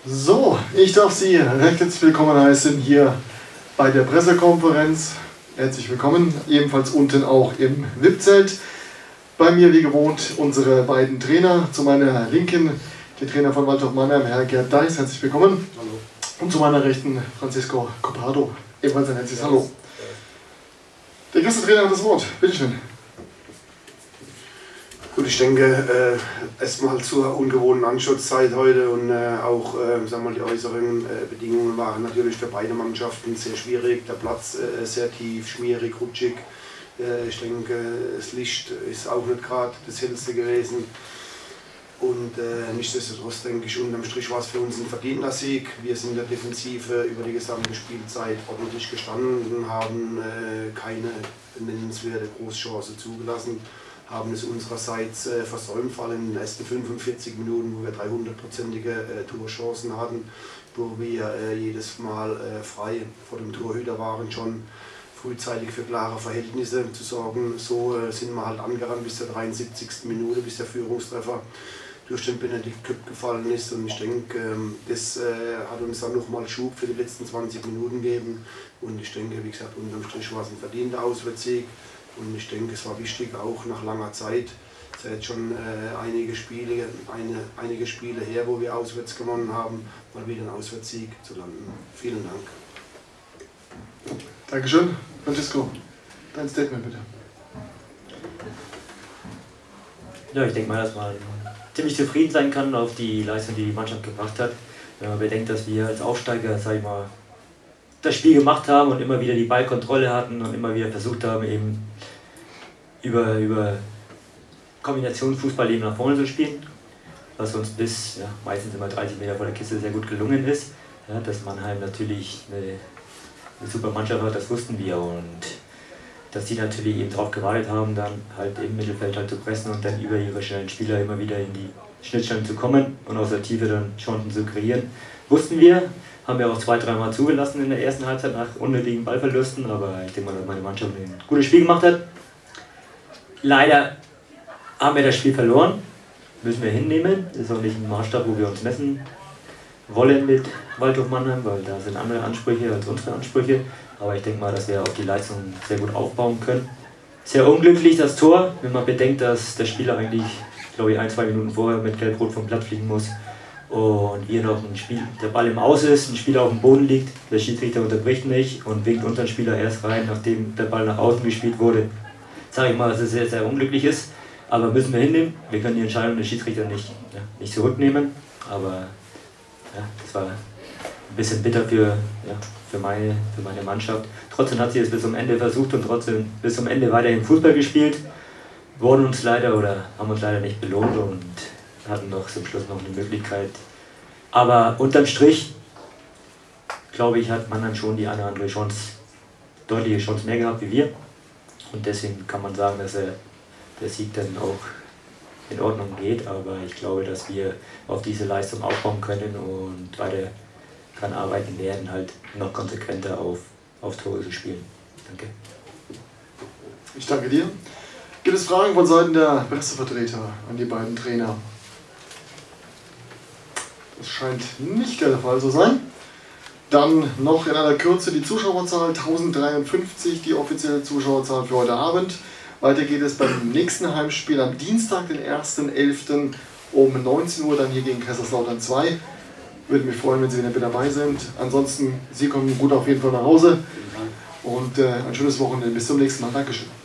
So, ich darf Sie recht herzlich willkommen heißen hier bei der Pressekonferenz. Herzlich willkommen, ebenfalls unten auch im VIP-Zelt. Bei mir wie gewohnt unsere beiden Trainer. Zu meiner Linken der Trainer von Waldhof Mannheim, Herr Gerd Deiß, herzlich willkommen. Hallo. Und zu meiner Rechten Francisco Copado, ebenfalls ein herzliches Hallo. Der Gästetrainer hat das Wort, bitteschön. Gut, ich denke, erstmal zur ungewohnten Anschlusszeit heute und auch sagen wir, die äußeren Bedingungen waren natürlich für beide Mannschaften sehr schwierig. Der Platz sehr tief, schmierig, rutschig. Ich denke, das Licht ist auch nicht gerade das hellste gewesen. Und nichtsdestotrotz denke ich, unterm Strich war es für uns ein verdienter Sieg. Wir sind in der Defensive über die gesamte Spielzeit ordentlich gestanden, haben keine nennenswerte Großchance zugelassen, haben es unsererseits versäumt, vor allem in den ersten 45 Minuten, wo wir 300-prozentige Torchancen hatten, wo wir jedes Mal frei vor dem Torhüter waren, schon frühzeitig für klare Verhältnisse zu sorgen. So sind wir halt angerannt bis zur 73. Minute, bis der Führungstreffer durch den Benedikt Köpp gefallen ist. Und ich denke, das hat uns dann nochmal Schub für die letzten 20 Minuten gegeben. Und ich denke, wie gesagt, unterm Strich war es ein verdienter Auswärtssieg. Und ich denke, es war wichtig, auch nach langer Zeit. Es ist jetzt schon einige Spiele her, wo wir auswärts gewonnen haben, mal wieder einen Auswärtssieg zu landen. Vielen Dank. Dankeschön. Francisco, dein Statement bitte. Ja, ich denke mal, dass man ziemlich zufrieden sein kann auf die Leistung, die die Mannschaft gebracht hat. Wenn man bedenkt, dass wir als Aufsteiger, sag ich mal, das Spiel gemacht haben und immer wieder die Ballkontrolle hatten und immer wieder versucht haben, eben über Kombinationsfußball eben nach vorne zu spielen, was uns bis meistens immer 30 Meter vor der Kiste sehr gut gelungen ist. Ja, dass Mannheim natürlich eine super Mannschaft hat, das wussten wir, und dass die natürlich eben darauf gewartet haben, dann halt im Mittelfeld halt zu pressen und dann über ihre schnellen Spieler immer wieder in die Schnittstellen zu kommen und aus der Tiefe dann Chancen zu kreieren. Wussten wir, haben wir auch 2-3 Mal zugelassen in der ersten Halbzeit nach unnötigen Ballverlusten, aber ich denke mal, dass meine Mannschaft ein gutes Spiel gemacht hat. Leider haben wir das Spiel verloren, müssen wir hinnehmen. Das ist auch nicht ein Maßstab, wo wir uns messen wollen mit Waldhof Mannheim, weil da sind andere Ansprüche als unsere Ansprüche. Aber ich denke mal, dass wir auf die Leistung sehr gut aufbauen können. Sehr unglücklich das Tor, wenn man bedenkt, dass der Spieler eigentlich, glaube ich, 1-2 Minuten vorher mit Gelb-Rot vom Platz fliegen muss. Und wir noch ein Spiel, der Ball im Aus ist, ein Spieler auf dem Boden liegt, der Schiedsrichter unterbricht nicht und winkt unseren Spieler erst rein, nachdem der Ball nach außen gespielt wurde. Sage ich mal, dass es sehr, sehr unglücklich ist. Aber müssen wir hinnehmen. Wir können die Entscheidung des Schiedsrichters nicht zurücknehmen. Aber das war ein bisschen bitter für meine Mannschaft. Trotzdem hat sie es bis zum Ende versucht und trotzdem bis zum Ende weiterhin Fußball gespielt. Haben uns leider nicht belohnt und hatten noch zum Schluss noch eine Möglichkeit. Aber unterm Strich, glaube ich, hat Mannheim schon die eine oder andere Chance, deutliche Chance mehr gehabt wie wir. Und deswegen kann man sagen, dass der Sieg dann auch in Ordnung geht. Aber ich glaube, dass wir auf diese Leistung aufbauen können und weiter daran arbeiten werden, halt noch konsequenter auf Tore zu spielen. Danke. Ich danke dir. Gibt es Fragen von Seiten der Pressevertreter an die beiden Trainer? Das scheint nicht der Fall zu sein. Dann noch in aller Kürze die Zuschauerzahl, 1053, die offizielle Zuschauerzahl für heute Abend. Weiter geht es beim nächsten Heimspiel am Dienstag, den 1.11. um 19 Uhr, dann hier gegen Kaiserslautern 2. Würde mich freuen, wenn Sie wieder mit dabei sind. Ansonsten, Sie kommen gut auf jeden Fall nach Hause und ein schönes Wochenende. Bis zum nächsten Mal. Dankeschön.